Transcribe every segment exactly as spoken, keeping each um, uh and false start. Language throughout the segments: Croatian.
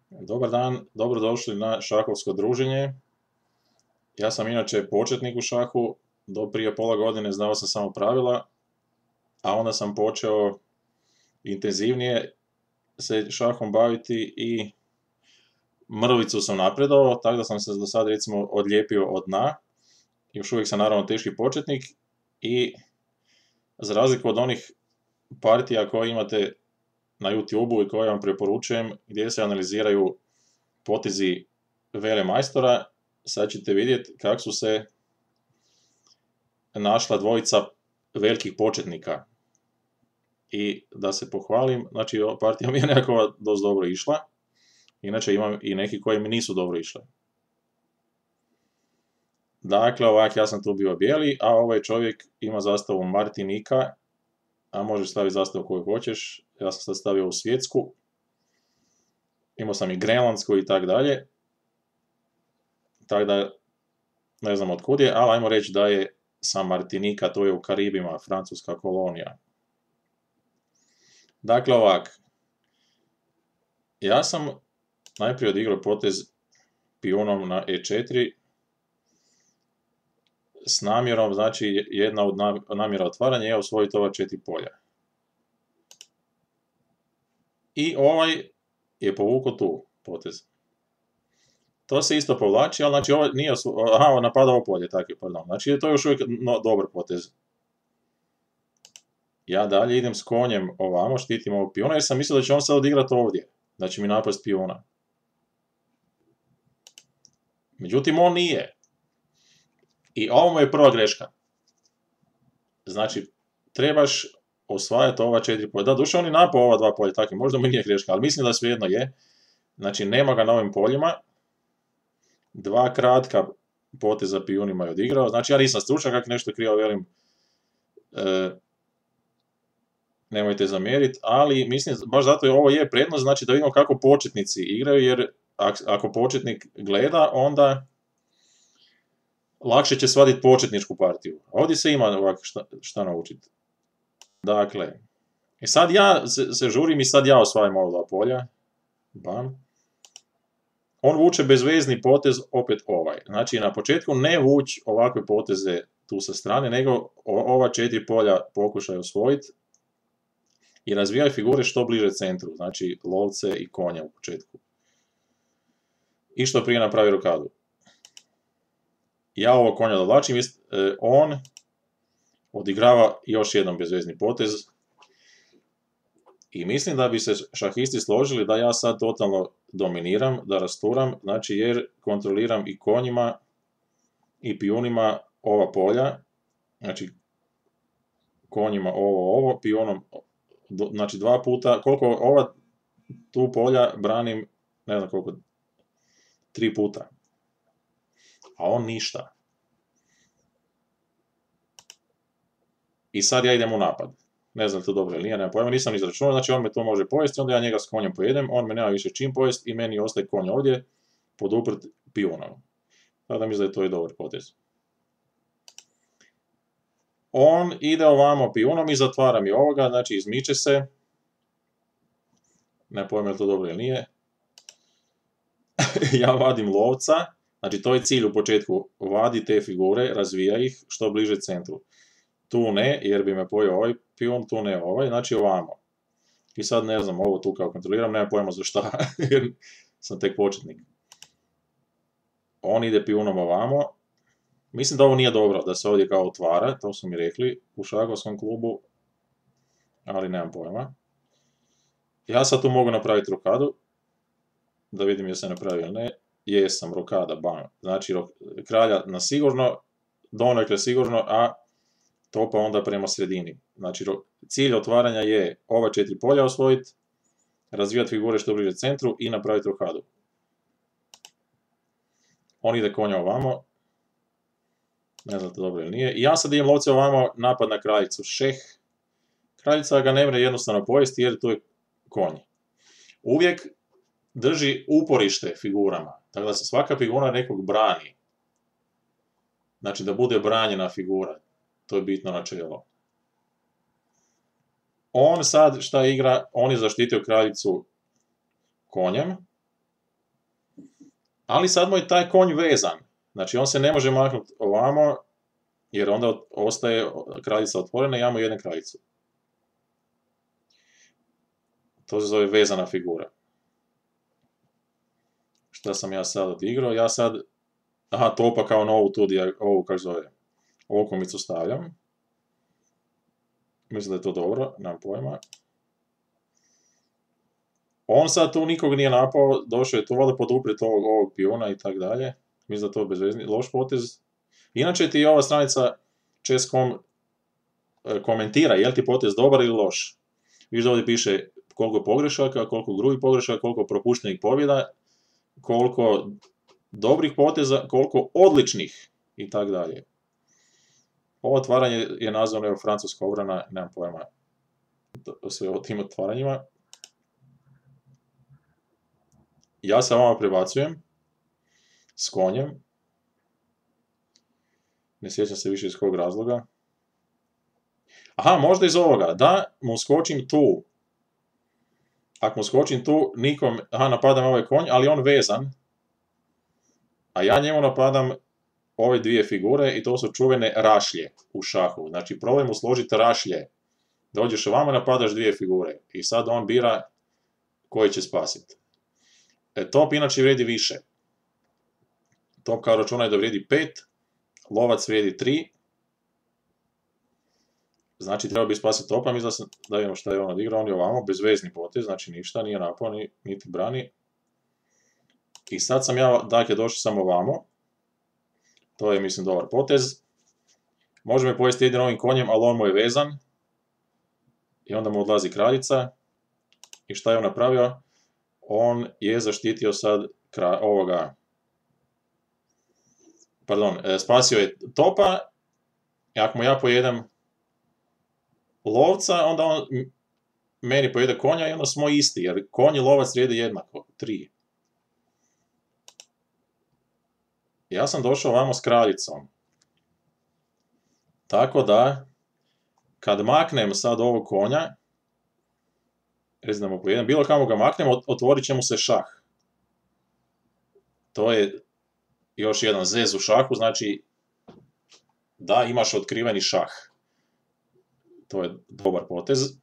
Dobar dan, dobrodošli na šahovsko druženje. Ja sam inače početnik u šahu, do prije pola godine znao sam samo pravila, a onda sam počeo intenzivnije se šahom baviti i mrvicu sam napredovao, tako da sam se do sad recimo odlijepio od dna. Još uvijek sam naravno teški početnik i za razliku od onih partija koje imate na YouTubeu i koje vam preporučujem, gdje se analiziraju potezi velemajstora, sad ćete vidjeti kako su se našla dvojica velikih početnika. I da se pohvalim, znači partija mi je nekako dosta dobro išla, inače imam i neki koji mi nisu dobro išli. Dakle, ovak, ja sam tu bio bijeli, a ovaj čovjek ima zastavu Martinika, a možeš staviti zastavu koju hoćeš, ja sam sad stavio u svjetsku, imao sam i grenlandsku i tak dalje, tako da ne znam otkud je, ali ajmo reći da je sa Martinika, to je u Karibima, francuska kolonija. Dakle, ovak, ja sam najprije odigrao potez pijunom na e četiri, s namjerom, znači jedna od namjera otvaranja je osvojiti ova četiri polja. I ovaj je povukao tu potez. To se isto povlači, ali znači ovo nije, aha, napada ovo polje, tako je, pardon. Znači to je još uvijek no, dobar potez. Ja dalje idem s konjem ovamo, štitim ovog pijuna, jer sam mislio da će on sad odigrati ovdje, da će mi napast pijuna. Međutim, on nije. I ovo mu je prva greška. Znači, trebaš osvajati ova četiri polja. Da, duše on je napao ova dva polja, tako, možda mu nije greška, ali mislim da svejedno je. Znači, nema ga na ovim poljima. Dva kratka poteza pijunima je odigrao. Znači, ja nisam stručan, kak nešto krivo velim, e, nemojte zamjeriti, ali mislim, baš zato je ovo je prednost, znači da vidimo kako početnici igraju, jer ako početnik gleda, onda lakše će shvatiti početničku partiju. Ovdje se ima ovak šta, šta naučiti. Dakle, i sad ja se, se žurim i sad ja osvajam ova dva polja. Bam. On vuče bezvezni potez opet ovaj. Znači, na početku ne vuč ovakve poteze tu sa strane, nego ova četiri polja pokušaj osvojiti i razvijaj figure što bliže centru, znači lovce i konja u početku. I što prije napravi rokadu. Ja ovo konja dovlačim, on odigrava još jedan bezvezni potez i mislim da bi se šahisti složili da ja sad totalno dominiram, da rasturam, znači jer kontroliram i konjima i pijunima ova polja, znači konjima ovo, ovo, pijunom, znači dva puta, koliko ova tu polja branim, ne znam koliko, tri puta. A on ništa. I sad ja idem u napad. Ne znam to dobro ili nije, nema pojma, nisam izračunao, znači on me to može pojesti, onda ja njega s konjem pojedem, on me nema više čim pojesti i meni ostaje konj ovdje, poduprt pijunom. Sada mislim da je to i dobar potez. On ide ovamo pijunom i zatvara mi ovoga, znači izmiče se. Ne pojma je to dobro ili nije. Ja vadim lovca, znači to je cilj u početku, vadi te figure, razvija ih što bliže centru. Tu ne, jer bi me pojeo ovaj pijun, tu ne ovaj, znači ovamo. I sad ne znam, ovo tu kao kontroliram, nema pojma za šta, jer sam tek početnik. On ide pijunom ovamo. Mislim da ovo nije dobro, da se ovdje kao otvara, to su mi rekli u šahovskom klubu, ali nemam pojma. Ja sad tu mogu napraviti rokadu, da vidim je se napravi ili ne. Jesam, rokada, bam. Znači kralja na sigurno, donekle sigurno, a topa onda prema sredini. Znači cilj otvaranja je ova četiri polja osvojiti, razvijati figure što bliže centru i napraviti rokadu. On ide konja ovamo, ne znam to dobro ili nije. I ja sad idem lovce ovamo, napad na kraljicu, šeh. Kraljica ga ne mre jednostavno pojesti jer tu je konj. Uvijek drži uporište figurama, tako da se svaka figura nekog brani. Znači da bude branjena figura, to je bitno načelo. On sad šta igra, on je zaštitio kraljicu konjem, Ali sad mu je taj konj vezan. Znači on se ne može maknuti ovamo, jer onda ostaje kraljica otvorena i ja mu jedem kraljicu. To se zove vezana figura. Šta sam ja sad odigrao? Ja sad, aha, topa kao novu tu, ovu kako zove, okomicu stavljam. Mislim da je to dobro, nemam pojma. On sad tu nikog nije napao, došao je tu valjda poduprijeti ovog, ovog pijuna i tak dalje. Mislim da je to bezvezni, loš potez. Inače ti ova stranica Chess.com komentira je li ti potez dobar ili loš. Viš da ovdje piše koliko pogrešaka, koliko grubih pogrešaka, koliko propuštenih pobjeda, koliko dobrih poteza, koliko odličnih i tak dalje. Ovo otvaranje je nazvano evo francuska obrana, nemam pojma sve o tim otvaranjima. Ja se vama prebacujem s konjem. Ne sjećam se više iz kog razloga. Aha, možda iz ovoga, da mu skočim tu. Ako mu skočim tu, nikom, aha, napadam ovaj konj, ali on vezan. A ja njemu napadam ove dvije figure i to su čuvene rašlje u šahu. Znači, problem usložiti rašlje. Dođeš ovamo i napadaš dvije figure. I sad on bira koji će spasiti. E, top inače vrijedi više. Top kao računaj da vrijedi pet, lovac vrijedi tri. Znači, treba bi spasiti topa, mislim da vidimo šta je on odigrao, on je ovamo, bezvezni potez, znači ništa, nije napao, ni, niti brani. I sad sam ja, dakle, došao sam ovamo. To je, mislim, dobar potez. Može me pojesti jedin ovim konjem, ali on mu je vezan. I onda mu odlazi kraljica. I šta je on napravio? On je zaštitio sad kralj, ovoga... Pardon, spasio je topa. I ako mu ja pojedem lovca, onda on meni pojede konja i onda smo isti, jer konj i lovac vrijede jednako, tri. Ja sam došao ovamo s kraljicom. Tako da, kad maknem sad ovog konja, recimo da mu pojedem, bilo kamo ga maknem, otvorit će mu se šah. To je još jedan zez u šahu, znači da imaš otkriveni šah. To je dobar potez.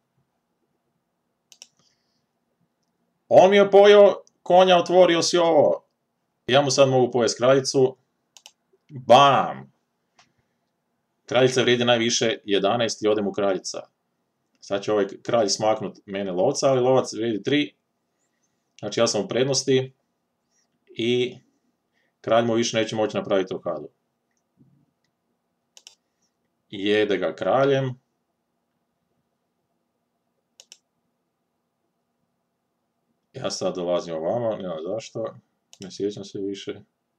On mi je pojeo konja, otvorio si ovo. Ja mu sad mogu pojesti kraljicu. Bam! Kraljica vrijedi najviše jedanaest i ode mu kraljica. Sad će ovaj kralj smaknut mene lovca, ali lovac vrijedi tri. Znači ja sam u prednosti. I kralj mu više neće moći napraviti rokadu. Jede ga kraljem. Ja sad dolazim ovamo, ne znam zašto, ne sjećam se više.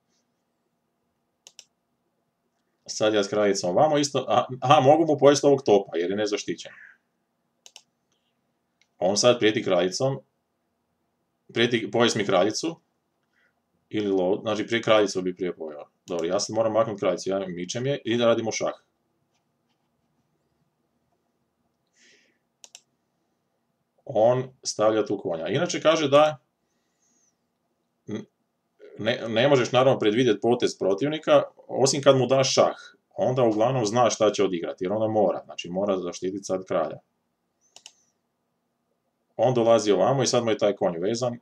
Sad ja s kraljicom ovamo isto, aha, mogu mu pojesti ovog topa jer je nezaštićen. On sad prijeti kraljicom, prijeti pojesti mi kraljicu, ili lov, znači prije kraljicu bi prije pojeo. Dobro, ja sad moram maknuti kraljicu, ja mičem je i da radimo šah. On stavlja tu konja. Inače kaže da ne, ne možeš naravno predvidjeti potez protivnika, osim kad mu daš šah. Onda uglavnom zna šta će odigrati, jer onda mora. Znači mora zaštititi sad kralja. On dolazi ovamo i sad mu je taj konj vezan.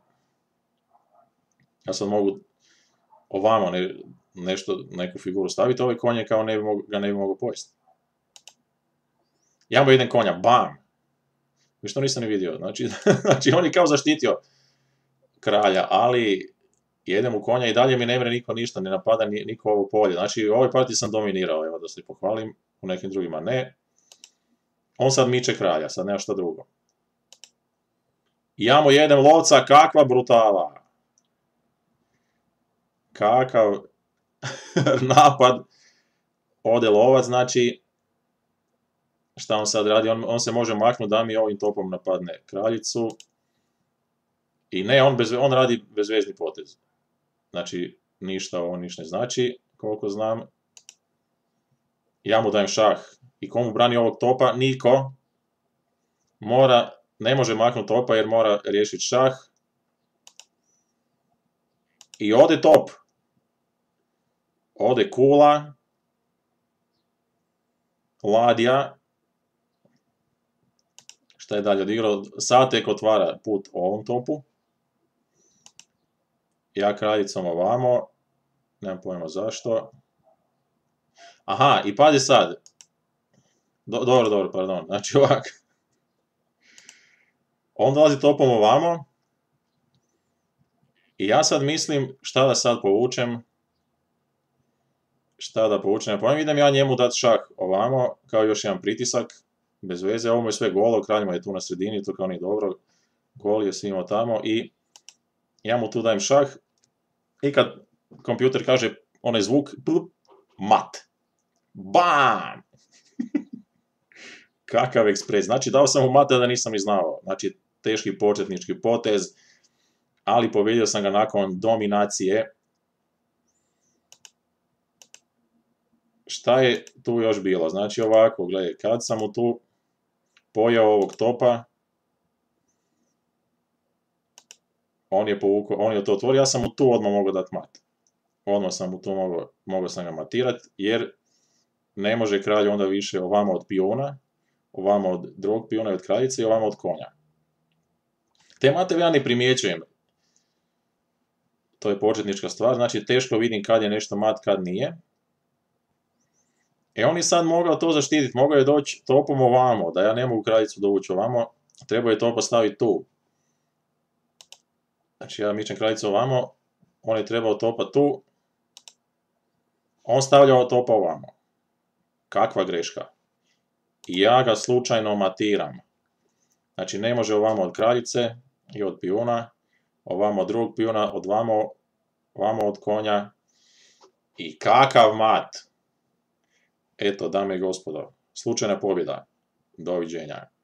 Ja sad mogu ovamo ne, nešto, neku figuru staviti, ovaj konj je kao ne bi mogu, ga ne bi mogao pojesti. Ja mu idem konja, bam! I što nisam ni vidio, znači, znači on je kao zaštitio kralja, ali jedem u konja i dalje mi ne mre niko ništa, ne napada niko ovo polje. Znači u ovoj partiji sam dominirao, evo da se pohvalim, u nekim drugima ne. On sad miče kralja, sad nema šta drugo. I ja mu jedem lovca, kakva brutala! Kakav napad, ode lovac, znači, šta on sad radi, on, on se može maknuti da mi ovim topom napadne kraljicu. I ne, on, bez, on radi bezvezni potez. Znači, ništa ovo ništa ne znači, koliko znam. Ja mu dajem šah. I komu brani ovog topa? Niko. Mora, ne može maknuti topa jer mora riješiti šah. I ode top. Ode kula. Ladja. Šta je dalje odigrao? Sad tek otvara put ovom topu. Ja kraljicom ovamo. Nemam pojma zašto. Aha, i pazi sad. Do, dobro, dobro, pardon. Znači ovak. On dolazi topom ovamo. I ja sad mislim šta da sad povučem. Šta da povučem. Pa idem ja njemu dati šah ovamo. Kao još jedan pritisak. Bez veze. Ovo mu je sve golo. Kraljima je tu na sredini. To kao nije dobro. Gol je svima tamo. I ja mu tu dajem šah. I kad kompjuter kaže onaj zvuk. Plup, mat. Bam! Kakav ekspres. Znači dao sam mu mate da nisam ni znao. Znači teški početnički potez. Ali pobedio sam ga nakon dominacije. Šta je tu još bilo? Znači ovako, gledaj, kad sam mu tu pojao ovog topa, on je povukao, on je to otvorio, ja sam mu tu odmah mogao dati mat. Odmah sam mu tu mogao, mogao sam ga matirati, jer ne može kralj onda više ovamo od pijona, ovamo od drugog pijona i od kraljice i ovamo od konja. Te mateve ja ne primjećujem. To je početnička stvar, znači teško vidim kad je nešto mat, kad nije. E on je sad mogao to zaštititi, mogao je doći topom ovamo, da ja ne mogu kraljicu dovući ovamo, trebao je to postaviti tu. Znači ja mičem kraljicu ovamo, on je trebao topa tu, on stavljao topa ovamo. Kakva greška. I ja ga slučajno matiram. Znači ne može ovamo od kraljice i od pijuna, ovamo od drugog pijuna, od vamo, ovamo od konja. I kakav mat! Eto, dame i gospodo, slučajna pobjeda. Doviđenja.